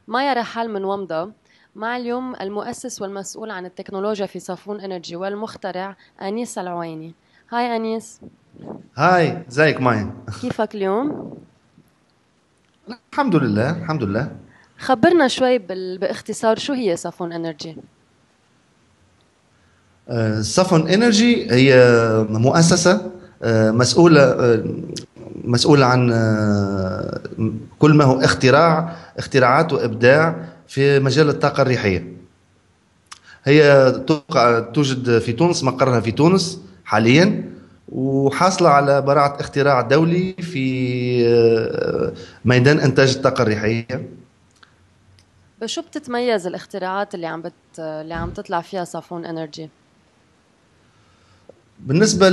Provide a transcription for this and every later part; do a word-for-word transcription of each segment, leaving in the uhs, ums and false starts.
مايا رحال من ومضة. مع اليوم المؤسس والمسؤول عن التكنولوجيا في صافون انرجي والمخترع أنيس العويني. هاي أنيس، هاي، ازيك ماي؟ كيفك اليوم؟ الحمد لله الحمد لله. خبرنا شوي بال... باختصار شو هي صافون انرجي؟ آه، سفن انرجي هي مؤسسة آه، مسؤولة آه، مسؤولة عن آه، كل ما هو اختراع اختراعات وإبداع في مجال الطاقة الريحية. هي تقع توجد في تونس، مقرها في تونس حاليا، وحاصلة على براعة اختراع دولي في آه، ميدان إنتاج الطاقة الريحية. بشو بتتميز الاختراعات اللي عم بت... اللي عم تطلع فيها صافون انرجي؟ بالنسبة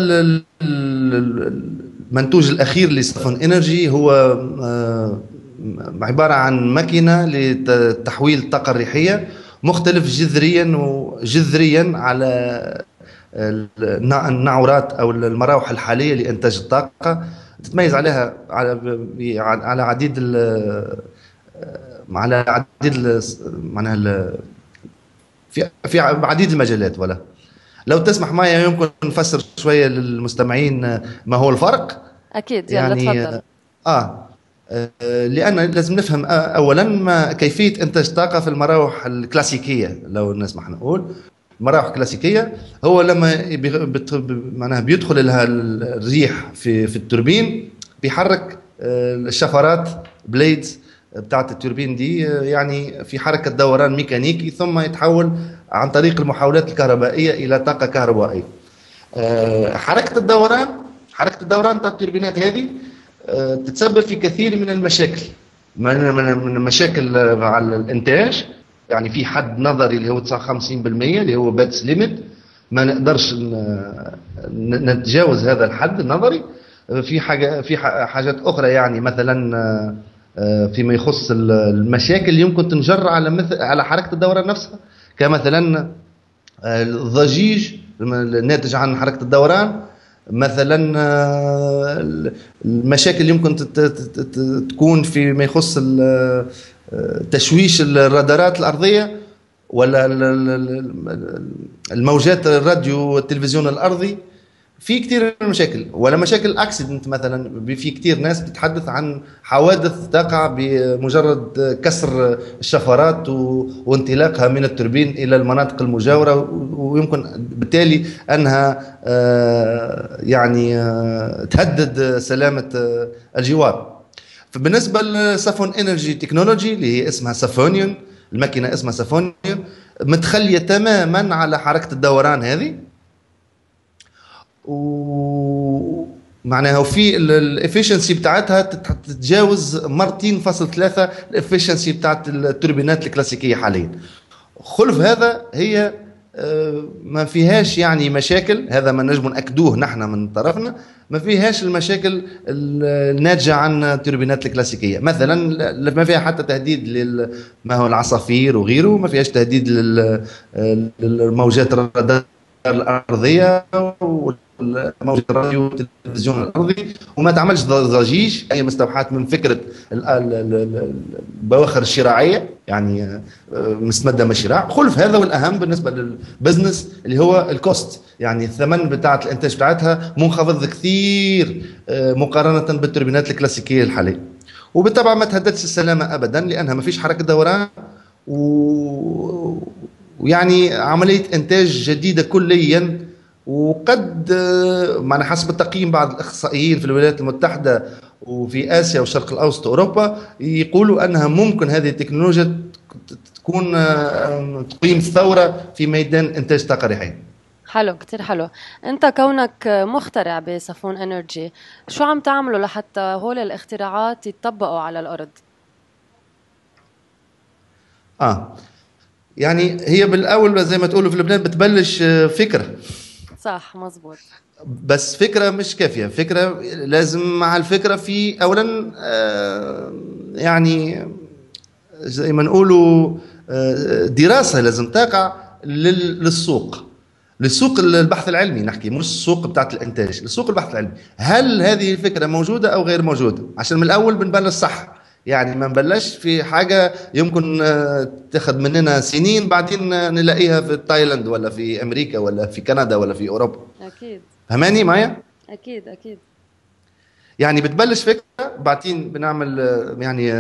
للمنتوج الأخير لسفن إنرجي، هو آه، عبارة عن ماكينة لتحويل الطاقة الريحية، مختلف جذريا وجذريا على النع- النعورات أو المراوح الحالية لإنتاج الطاقة. تتميز عليها على ب- على عديد ال- على عديد ال- معناها ال- في في عديد المجالات. ولا لو تسمح معي يمكن نفسر شوية للمستمعين ما هو الفرق. أكيد، يلا يعني تفضل. آه آه، لأن لازم نفهم آه، أولا ما كيفية إنتاج طاقة في المراوح الكلاسيكية. لو نسمح نقول مراوح كلاسيكية، هو لما بيغ- بت- ب- معناها بيدخل لها الريح في في التوربين، بيحرك آه، الشفرات بليدز بتاعت التوربين دي، آه، يعني في حركة دوران ميكانيكي، ثم يتحول عن طريق المحولات الكهربائية إلى طاقة كهربائية. آه، حركة الدوران حركة الدوران بتاع التوربينات هذه آه، تتسبب في كثير من المشاكل، من من من المشاكل آه، على الانتاج. يعني في حد نظري اللي هو تسعة وخمسين بالمئة اللي هو باتس ليميت، ما نقدرش ن- ن- نتجاوز هذا الحد النظري. آه، في حاجة في ح- حاجات أخرى، يعني مثلا آه، آه، فيما يخص ال- المشاكل اللي يمكن تنجر على مثل على حركة الدوران نفسها، كمثلا الضجيج الناتج عن حركة الدوران. مثلا آه، المشاكل اللي يمكن تت- تت- تت- تكون فيما يخص ال- آه، تشويش الرادارات الأرضية، ولا ال- ال- ال- الموجات الراديو والتلفزيون الأرضي. في كثير من المشاكل، ولا مشاكل اكسيدنت مثلا. في كثير ناس بتتحدث عن حوادث تقع بمجرد كسر الشفرات و... وانطلاقها من التوربين الى المناطق المجاوره، و... ويمكن بالتالي انها آه، يعني آه، تهدد سلامه آه، الجوار. فبالنسبه لسافون انرجي تكنولوجي اللي هي اسمها سافونيون، الماكينه اسمها سافونيون، متخليه تماما على حركه الدوران هذه. و معناها وفي الافشنسي بتاعتها تت- تتجاوز مرتين فاصل ثلاثة الافشنسي بتاعت التوربينات الكلاسيكية حاليا. خلف هذا هي آه، ما فيهاش يعني مشاكل، هذا ما نجم نأكدوه نحن من طرفنا. ما فيهاش المشاكل ال- الناتجة عن التوربينات الكلاسيكية. مثلا لا- ما فيها حتى تهديد لل ما هو العصافير وغيره، ما فيهاش تهديد لل- للموجات الرادار الأرضية موجة الراديو والتلفزيون الأرضي، وما تعملش ضجيج. هي مستوحاة من فكرة ال- ال- ال- البواخر الشراعية، يعني آه، مستمدة من الشراع. خلف هذا والأهم بالنسبة للبزنس اللي هو الكوست، يعني الثمن بتاعة الإنتاج بتاعتها منخفض كثير آه، مقارنة بالتوربينات الكلاسيكية الحالية. وبالطبع ما تهددش السلامة أبدا، لأنها ما فيش حركة دوران، و... ويعني عملية إنتاج جديدة كليا. وقد آه، معنى حسب التقييم بعض الإخصائيين في الولايات المتحدة وفي آسيا والشرق الأوسط وأوروبا، يقولوا أنها ممكن هذه التكنولوجيا تكون آه، تقيم ثورة في ميدان إنتاج طاقة ريحية. حلو، كتير حلو. أنت كونك مخترع بصافون انرجي، شو عم تعملوا لحتى هول الاختراعات يتطبقوا على الأرض؟ آه يعني هي بالأول زي ما تقولوا في لبنان بتبلش آه، فكرة. صح، مزبوط. بس فكرة مش كافية. فكرة لازم مع الفكرة في أولا آه، يعني زي ما نقولوا آه، دراسة لازم تقع لل- للسوق. للسوق البحث العلمي نحكي، مش السوق بتاعت الانتاج، لسوق البحث العلمي. هل هذه الفكرة موجودة او غير موجودة؟ عشان من الاول بنبلش صح. يعني ما نبلش في حاجة يمكن آه، تاخذ مننا سنين بعدين آه، نلاقيها في تايلاند ولا في أمريكا ولا في كندا ولا في أوروبا. اكيد فهماني معايا؟ اكيد اكيد. يعني بتبلش فكرة بعدين بنعمل آه، يعني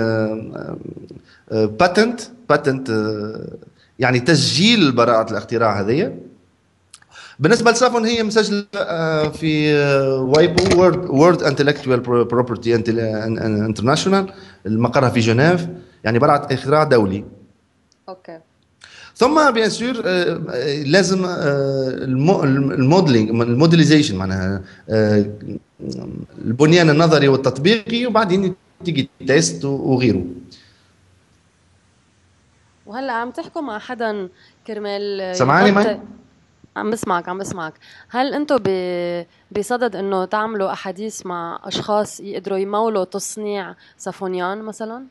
باتنت باتنت يعني تسجيل براءة الاختراع هذه. بالنسبة لسافون هي مسجلة آه، في وايبو وورد وورد انتلكتوال بروبرتي انترناشونال، مقرها في جنيف، يعني براءة اختراع دولي. اوكي. ثم بيان سور لازم آه، المو- الموديلينج الموديليزيشن معناها آه، البنيان النظري والتطبيقي، وبعدين تيجي تيست وغيره. وهلا عم تحكوا مع حدا كرمال سمعاني يغطي؟ معي؟ عم بسمعك عم بسمعك. هل انتم ب... بصدد انه تعملوا احاديث مع اشخاص يقدروا يمولوا تصنيع سافونيان مثلا؟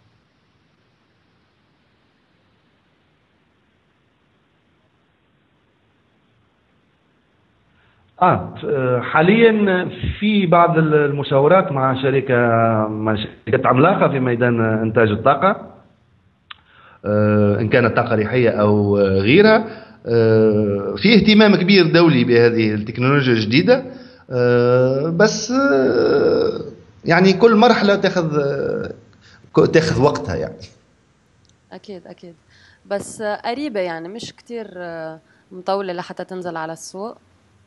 اه حاليا في بعض المشاورات مع شركه مع شركات عملاقه في ميدان انتاج الطاقه، آه، ان كانت طاقه ريحيه او غيرها. آه، في اهتمام كبير دولي بهذه التكنولوجيا الجديده، آه، بس آه، يعني كل مرحله تاخذ آه، تاخذ وقتها يعني. اكيد اكيد. بس قريبة يعني مش كتير آه، مطولة لحتى تنزل على السوق.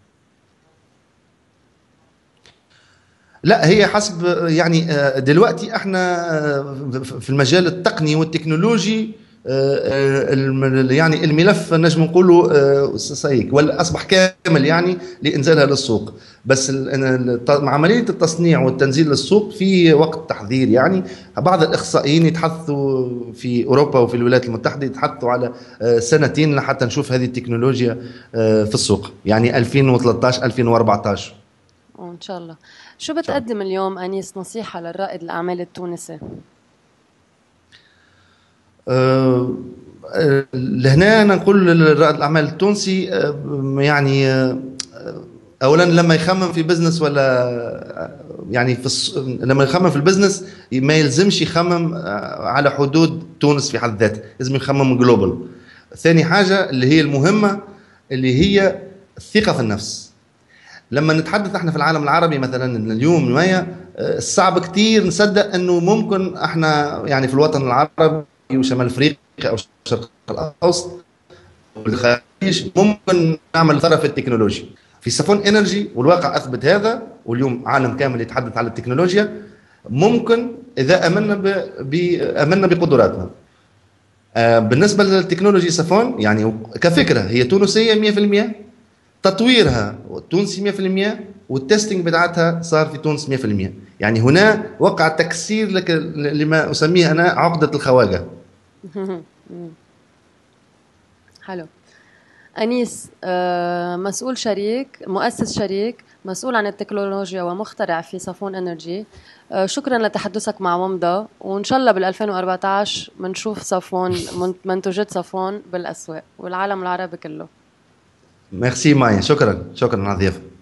لا هي حسب يعني آه، دلوقتي احنا آه، في المجال التقني والتكنولوجي، آه، آه، الم- يعني الملف نجم نقولوا آه، سيك ولا اصبح كامل يعني لانزالها للسوق. بس ال- الت- مع عمليه التصنيع والتنزيل للسوق في وقت تحضير يعني. بعض الاخصائيين يتحدثوا في اوروبا وفي الولايات المتحده يتحدثوا على آه، سنتين لحتى نشوف هذه التكنولوجيا آه، في السوق، يعني ألفين وثلاثة عشر ألفين وأربعة عشر. وان شاء الله. شو ان شاء الله. بتقدم اليوم انيس نصيحة للرائد الاعمال التونسي؟ آه، آه، لهنا أنا نقول لرائد الأعمال التونسي آه، يعني آه، أولا لما يخمم في بزنس ولا آه، يعني في الص... لما يخمم في البزنس ما يلزمش يخمم آه، على حدود تونس في حد ذاته، لازم يخمم جلوبال. ثاني حاجة اللي هي المهمة اللي هي الثقة في النفس. لما نتحدث احنا في العالم العربي مثلا اليوم مايا آه، صعب كتير نصدق انه ممكن احنا يعني في الوطن العربي وشمال افريقيا او الشرق الاوسط والخليج ممكن نعمل ثروه في التكنولوجيا. في سافون انرجي والواقع اثبت هذا، واليوم عالم كامل يتحدث على التكنولوجيا. ممكن اذا امنا ب... ب... امنا بقدراتنا. آه، بالنسبه للتكنولوجي سافون يعني كفكره هي تونسيه مية في المية، تطويرها تونسي مية في المية، والتستنج بتاعتها صار في تونس مية في المية. يعني هنا وقع تكسير لك لما اسميه انا عقده الخواجه. حلو. أنيس، آه، مسؤول شريك، مؤسس شريك مسؤول عن التكنولوجيا ومخترع في صافون انرجي. آه، شكرا لتحدثك مع ومضة، وإن شاء الله بال ألفين وأربعة عشر بنشوف صافون منتوجات صافون بالأسواق والعالم العربي كله. ميرسي مايا، شكرا شكرا على الضيافه.